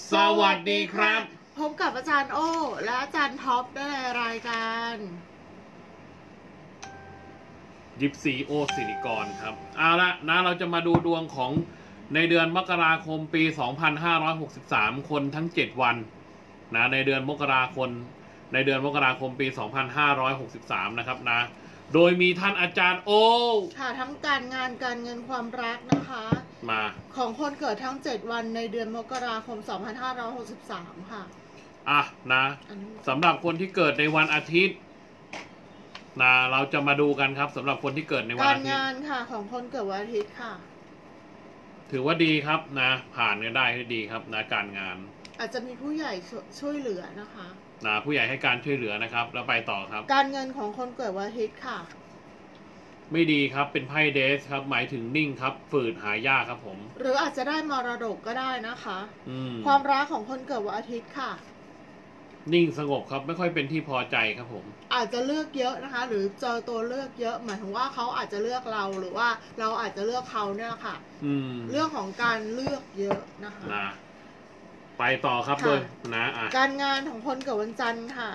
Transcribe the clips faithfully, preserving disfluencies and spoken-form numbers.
สวัสดีครับพบกับอาจารย์โอ้และอาจารย์ท็อปในรายการยิปซีโอสิริกรครับเอาละนะเราจะมาดูดวงของในเดือนมกราคมปีสองพันห้าร้อยหกสิบสามคนทั้งเจ็ดวันนะในเดือนมกราคมในเดือนมกราคมปีสองพันห้าร้อยหกสิบสามนะครับนะโดยมีท่านอาจารย์โอค่ะทั้งการงานการเงินความรักนะคะมาของคนเกิดทั้งเจ็ดวันในเดือนมกราคมสองพันห้าร้อยหกสิบสามค่ะอ่ะนะสำหรับคนที่เกิดในวันอาทิตย์นะเราจะมาดูกันครับสำหรับคนที่เกิดในวันอาทิตย์การงานค่ะของคนเกิดวันอาทิตย์ค่ะถือว่าดีครับนะผ่านกันได้ให้ดีครับนะการงานอาจจะมีผู้ใหญ่ช่วยเหลือนะคะนะผู้ใหญ่ให้การช่วยเหลือนะครับแล้วไปต่อครับการเงินของคนเกิดวันอาทิตย์ค่ะไม่ดีครับเป็นไพ่เดสครับหมายถึงนิ่งครับฝืดหายากครับผมหรืออาจจะได้มรดกก็ได้นะคะอืมความรักของคนเกิดวันอาทิตย์ค่ะนิ่งสงบครับไม่ค่อยเป็นที่พอใจครับผมอาจจะเลือกเยอะนะคะหรือเจอตัวเลือกเยอะหมายถึงว่าเขาอาจจะเลือกเราหรือว่าเราอาจจะเลือกเขาเนี่ยค่ะอืมเรื่องของการเลือกเยอะนะคะนะไปต่อครับโดยนะอ่ะการงานของคนเกิดวันจันทร์ค่ะ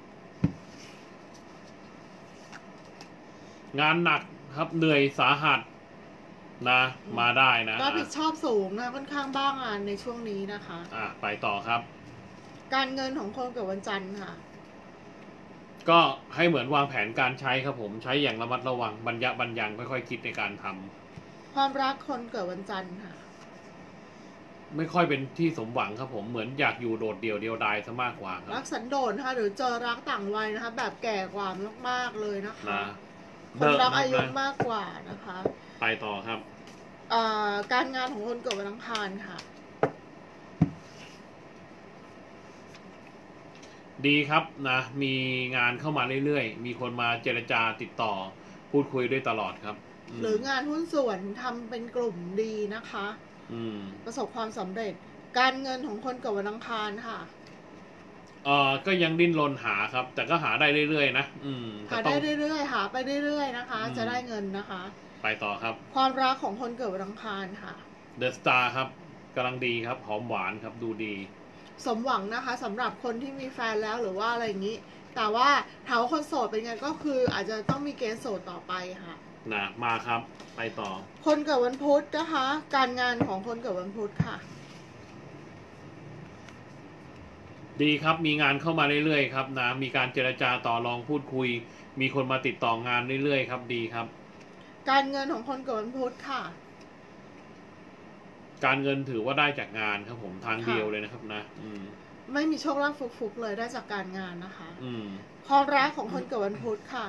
งานหนักครับเหนื่อยสาหัสนะมาได้นะรับผิดชอบสูงนะค่อนข้างบ้างงานในช่วงนี้นะคะอ่ะไปต่อครับการเงินของคนเกิดวันจันทร์ค่ะก็ให้เหมือนวางแผนการใช้ครับผมใช้อย่างระมัดระวังบรรยะบรรยังค่อยๆคิดในการทำความรักคนเกิดวันจันทร์ค่ะไม่ค่อยเป็นที่สมหวังครับผมเหมือนอยากอยู่โดดเดี่ยวเดียวดายซะมากกว่ารักสันโดษนะคะหรือเจอรักต่างวัยนะคะแบบแก่กว่ามากๆเลยนะคะคนรักอายุมากกว่านะคะไปต่อครับการงานของคนเกิดวันอังคารค่ะดีครับนะมีงานเข้ามาเรื่อยๆมีคนมาเจรจาติดต่อพูดคุยด้วยตลอดครับหรืองานหุ้นส่วนทำเป็นกลุ่มดีนะคะอืมประสบความสำเร็จการเงินของคนเกิดวันอังคารค่ะเออก็ยังดิ้นรนหาครับแต่ก็หาได้เรื่อยๆนะอืมหาได้เรื่อยๆหาไปเรื่อยๆนะคะจะได้เงินนะคะไปต่อครับความรักของคนเกิดวันอังคารค่ะเดอะสตาร์ครับกำลังดีครับหอมหวานครับดูดีสมหวังนะคะสำหรับคนที่มีแฟนแล้วหรือว่าอะไรอย่างนี้แต่ว่าถามว่าคนโสดเป็นไงก็คืออาจจะต้องมีเกณฑ์โสดต่อไปค่ะนะมาครับไปต่อคนเกิดวันพุธนะคะการงานของคนเกิดวันพุธค่ะดีครับมีงานเข้ามาเรื่อยๆครับนะมีการเจรจาต่อรองพูดคุยมีคนมาติดต่องานเรื่อยๆครับดีครับการเงินของคนเกิดวันพุธค่ะการเงินถือว่าได้จากงานครับผมทางเดียวเลยนะครับนะอืมไม่มีโชคลาภฟุกๆเลยได้จากการงานนะคะอืมความรักของคนเกิดวันพุธค่ะ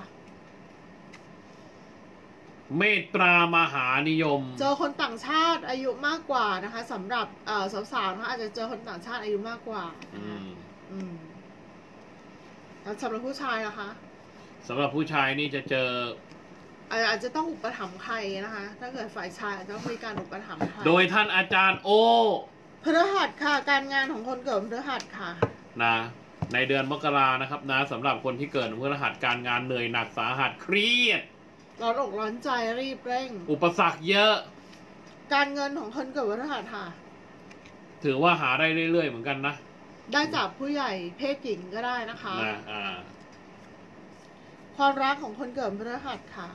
เมตตามหานิยมเจอคนต่างชาติอายุมากกว่านะคะสำหรับเอ่อสาวๆนะคะอาจจะเจอคนต่างชาติอายุมากกว่าอืมอืมแล้วสำหรับผู้ชายนะคะสำหรับผู้ชายนี่จะเจออาจจะต้องอุปถัมภ์ใครนะคะถ้าเกิดฝ่ายชายต้องมีการอุปถัมภ์ใครโดยท่านอาจารย์โอพฤหัสค่ะการงานของคนเกิดพฤหัสค่ะนะในเดือนมกรานะครับนะสำหรับคนที่เกิดพฤหัสการงานเหนื่อยหนักสาหัสเครียดร้อนอกร้อนใจรีบเร่งอุปสรรคเยอะการเงินของคนเกิดพฤหัสค่ะถือว่าหาได้เรื่อยๆเหมือนกันนะได้จากผู้ใหญ่เพศหญิงก็ได้นะคะนะอ่าความรักของคนเกิดพฤหัสค่ะ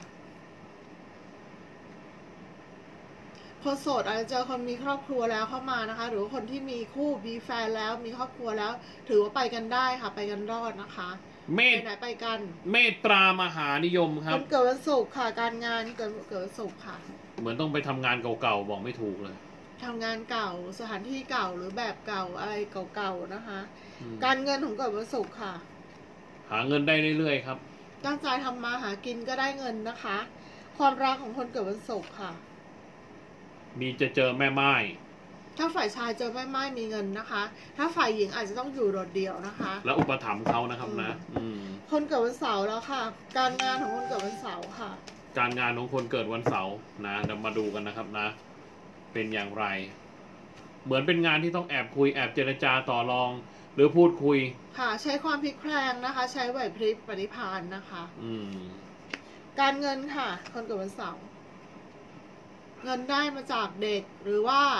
คนโสดอาจจะเจอคนมีครอบครัวแล้วเข้ามานะคะหรือว่าคนที่มีคู่มีแฟนแล้วมีครอบครัวแล้วถือว่าไปกันได้ค่ะไปกันรอดนะคะเมตไหนไปกันเมตตามหานิยมครับคนเกิดวันศุกร์ค่ะการงานเกิดเกิดวันศุกร์ค่ะเหมือนต้องไปทำงานเก่าๆบอกไม่ถูกเลยทำงานเก่าสถานที่เก่าหรือแบบเก่าอะไรเก่าๆนะคะการเงินของเกิดวันศุกร์ค่ะหาเงินได้เรื่อยๆครับตั้งใจทำมาหากินก็ได้เงินนะคะความรักของคนเกิดวันศุกร์ค่ะมีจะเจอแม่ไม้ถ้าฝ่ายชายเจอแม่ไม้มีเงินนะคะถ้าฝ่ายหญิงอาจจะต้องอยู่โดดเดี่ยวนะคะแล้วอุปถัมภ์เขานะครับนะคนเกิดวันเสาร์แล้วค่ะการงานของคนเกิดวันเสาร์ค่ะการงานของคนเกิดวันเสาร์นะเดี๋ยวมาดูกันนะครับนะเป็นอย่างไรเหมือนเป็นงานที่ต้องแอบคุยแอบเจรจาต่อรองหรือพูดคุยค่ะใช้ความพลิกแพลงนะคะใช้ไหวพริบปฏิภาณนะคะอืมการเงินค่ะคนเกิดวันเสาร์เงินได้มาจากเด็กหรือว่า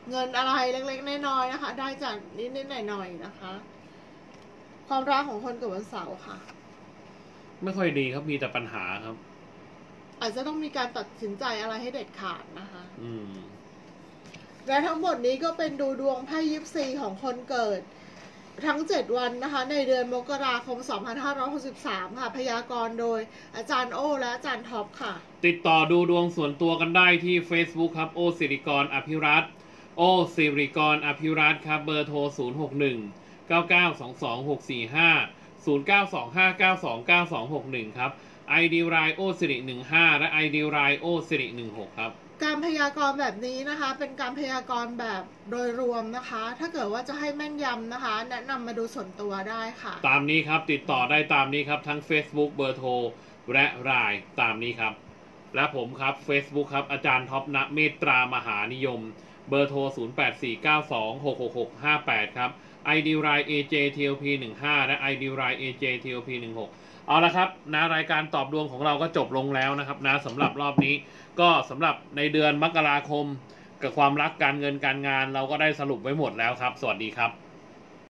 เงินอะไรเล็กๆน้อยๆนะคะ ได้จากนิดๆหน่อยๆนะคะ ความรักของคนเกิดวันเสาร์ค่ะไม่ค่อยดีครับมีแต่ปัญหาครับอาจจะต้องมีการตัดสินใจอะไรให้เด็ดขาดนะคะอืมและทั้งหมดนี้ก็เป็นดูดวงไพ่ยิปซีของคนเกิดทั้งเจ็ดวันนะคะในเดือนมกราคมสองพันห้าร้อยหกสิบสามค่ะพยากรณ์โดยอาจารย์โอและอาจารย์ท็อปค่ะติดต่อดูดวงส่วนตัวกันได้ที่ Facebook ครับโอสิริกรอภิรัตน์โอสิริกรอภิรัตน์ครับเบอร์โทรศูนย์ หก หนึ่ง เก้า เก้า สอง สอง หก สี่ ห้า ศูนย์ เก้า สอง ห้า เก้า สอง เก้า สอง หก หนึ่งครับ ไอ ดี ไลน์ โอสิริหนึ่งห้าและ ไอ ดี ไลน์ โอสิริหนึ่งหกครับการพยากรณ์แบบนี้นะคะเป็นการพยากรณ์แบบโดยรวมนะคะ ถ้าเกิดว่าจะให้แม่นยำนะคะ แนะนำมาดูส่วนตัวได้ค่ะตามนี้ครับติดต่อได้ตามนี้ครับทั้ง Facebook เบอร์โทรและไลน์ตามนี้ครับ และผมครับ Facebook ครับอาจารย์ท็อปณเมตตามหานิยมเบอร์โทรศูนย์ แปด สี่ เก้า สอง หก หก หก ห้า แปดครับ ไอ ดี ไลน์ เอ เจ ที แอล พี หนึ่งห้า และ ไอ ดี ไลน์ เอ เจ ที แอล พี หนึ่งหกเอาละครับนะรายการตอบดวงของเราก็จบลงแล้วนะครับนะสำหรับรอบนี้ก็สำหรับในเดือนมกราคมกับความรักการเงินการงานเราก็ได้สรุปไว้หมดแล้วครับสวัสดีครับ